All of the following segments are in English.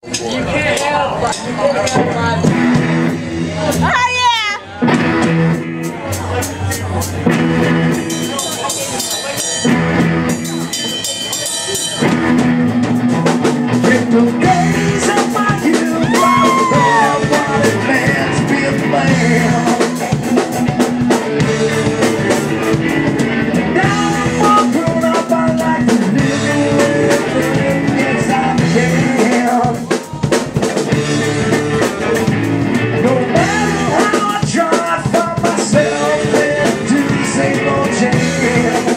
You can't help but. Oh yeah! In the days of my youth, I wanted man to be a man. Now I'm all grown up, I like to live it. Yes, I can. No matter how I try, I find myself into the same old jam.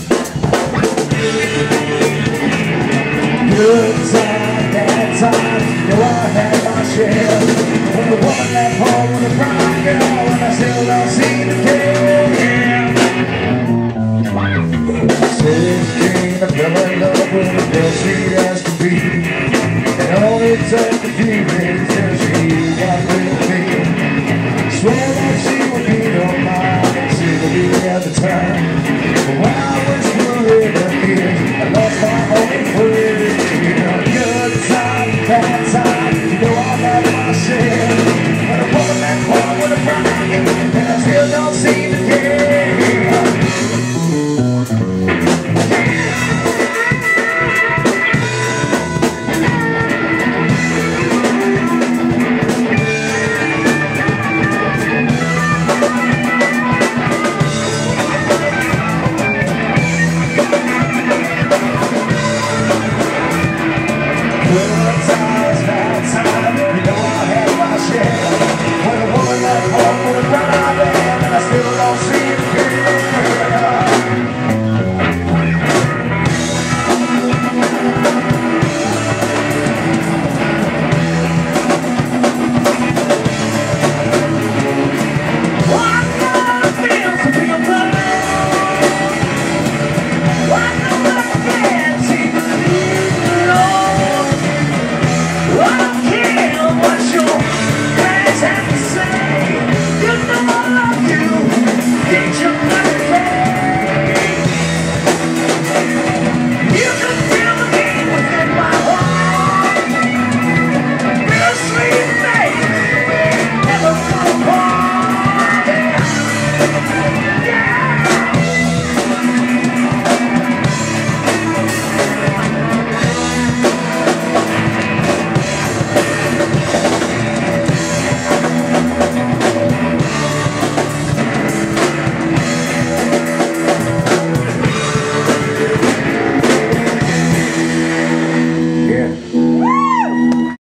Good time, bad times, know I had my share. When the woman left home with a brown girl, and I still don't seem to care. 16, I'm feeling low.